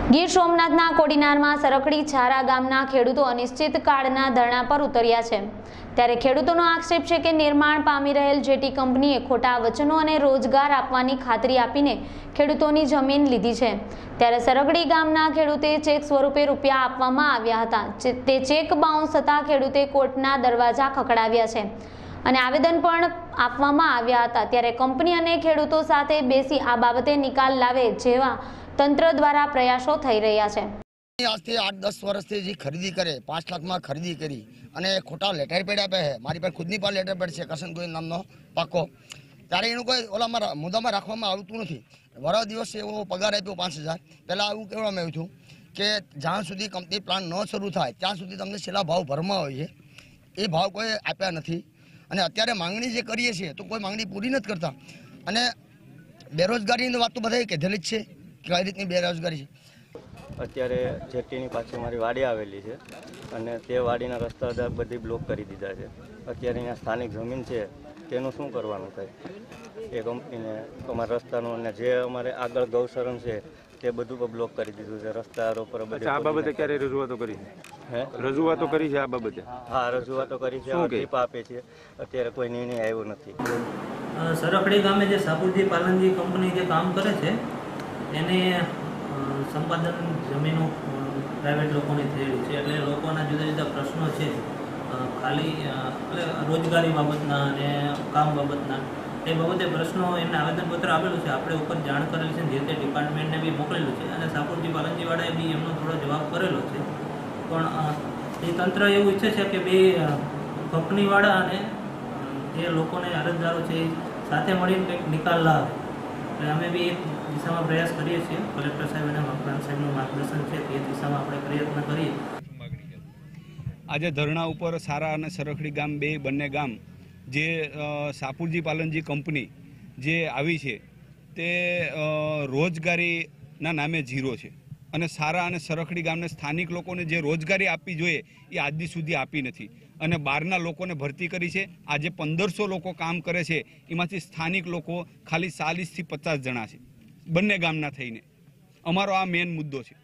ગીર સોમનાથના કોડીનારમાં સરકડી છારા ગામના ખેડૂતો અનિશ્ચિત કાળના ધરણા પર ઉતર્યા છે। ત્યારે ખેડૂતોનો આક્ષેપ છે કે નિર્માણ પામી રહેલ જેટી કંપનીએ ખોટા વચનો અને રોજગાર આપવાની ખાતરી આપીને ખેડૂતોની જમીન લીધી છે। ત્યારે સરકડી ગામના ખેડૂતે ચેક સ્વરૂપે રૂપિયા આપવામાં આવ્યા હતા। તે ચેક બાઉન્સ થતાં ખેડૂતે કોર્ટના દરવાજા ખખડાવ્યા છે અને આવેદન પણ આપવામાં આવ્યા હતા। ત્યારે કંપની અને ખેડૂતો સાથે બેસી આ બાબતે નિકાલ લાવે જેવા तंत्र द्वारा प्रयासों थई रह्या छे। आज से 8-10 वर्ष से जी खरीदी करे 5 लाख में खरीदी करी अने खोटा लेटर पेड आपे है। मारी पर खुदनी पर लेटर पेड छे कसन कोई नामनो पाको त्यारे एनु कोई ओलामां मुद्दामां राखवामां आवतुं नथी। वरा दिवसे एवो पगार आप्यो 5000 पहेला आવું કહેવામાં આવ્યું હતું કે જ્યાં સુધી કંપની પ્લાન ન શરૂ થાય ત્યાં સુધી તમને છેલ્લા ભાવ ભરવામાં આવે છે। એ ભાવ કોઈ આપ્યા નથી અને અત્યારે માંગણી જે કરીએ છીએ તો કોઈ માંગણી પૂરી નથી કરતા અને બેરોજગારીની વાત તો બધાએ કીધેલી જ છે। કઈ રીતની બેરોજગારી છે અત્યારે જેટીની પાછળ મારી વાડી આવેલી છે અને તે વાડીના રસ્તા બધી બ્લોક કરી દીધા છે। અત્યારે અહીંયા સ્થાનિક જમીન છે તેનું શું કરવાનું થાય એ કંપનીને અમારા રસ્તાનું અને જે અમારે આગળ ગૌશરણ છે તે બધું પણ બ્લોક કરી દીધું છે। રસ્તા પર બધે આ બાબતે ક્યારે રજૂઆતો કરી છે? રજૂઆતો કરી છે આ બાબતે? હા, રજૂઆતો કરી છે, ટીપ આપે છે, અત્યારે કોઈ નિર્ણય આવ્યો નથી। સરકડી ગામે જે સાપુરજી પાલનજી કંપની જે કામ કરે છે એને સંપાદન જમીનો પ્રાઇવેટ લોકોની થયેલી છે એટલે લોકોના જુદા જુદા પ્રશ્નો છે ખાલી રોજગારી બાબતના અને કામ બાબતના એ બાબતે પ્રશ્નો એમને આવેદનપત્ર આપેલું છે। આપણે ઉપર જાણ કરેલી છે, જે તે ડિપાર્ટમેન્ટને બી મોકલેલું છે અને સાપુરજી પાલનજીવાળાએ બી એમનો થોડો જવાબ કરેલો છે। પણ એ તંત્ર એવું ઈચ્છે છે કે બે કંપનીવાળા અને જે લોકોને અરજદારો છે એ સાથે મળીને કંઈક નિકાલ લાવે। એટલે અમે બી એક દિશામાં પ્રયાસ કરીએ છીએ। કલેક્ટર સાહેબ અને પ્રાંત સાહેબનું માર્ગદર્શન છે તે દિશામાં આપણે પ્રયત્ન કરીએ। આજે ધરણા ઉપર સારા અને સરખડી ગામ બંને ગામ જે સાપુરજી પાલનજી કંપની જે આવી છે તે રોજગારીના નામે ઝીરો છે અને સારા અને સરખડી ગામને સ્થાનિક લોકોને જે રોજગારી આપવી જોઈએ એ આજ દી સુધી આપી નથી અને બહારના લોકોને ભરતી કરી છે। આજે 1500 લોકો કામ કરે છે, એમાંથી સ્થાનિક લોકો ખાલી 40 થી 50 જણા છે બંને ગામના થઈને। અમારો આ મેઇન મુદ્દો છે।